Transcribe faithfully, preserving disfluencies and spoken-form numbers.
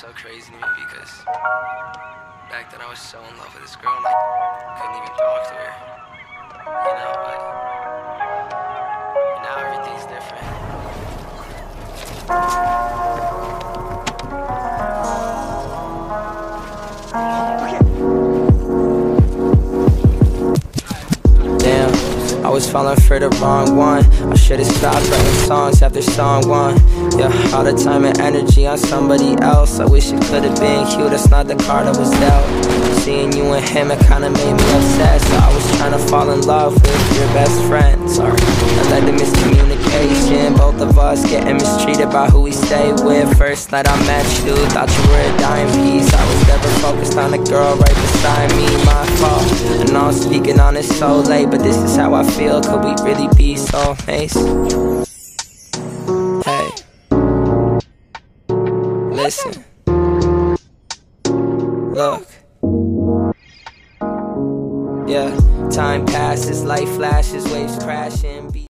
so crazy to me because back then I was so in love with this girl and I couldn't even talk to her, you know, but, but now everything's different. Damn, I was falling for the wrong one. I should've stopped writing songs after song one. Yeah, all the time and energy on somebody else. I wish it could've been you, that's not the card I was dealt. Seeing you and him, it kinda made me upset. So I was trying to fall in love with your best friend. Sorry, that led to miscommunication. Both of us getting mistreated by who we stay with. First night I met you, thought you were a dime piece. I was never focused on a girl right beside me. My fault, and I'm speaking on it so late, but this is how I feel. Could we really be soulmates? Hey, listen, look. Yeah, time passes, life flashes, waves crashing.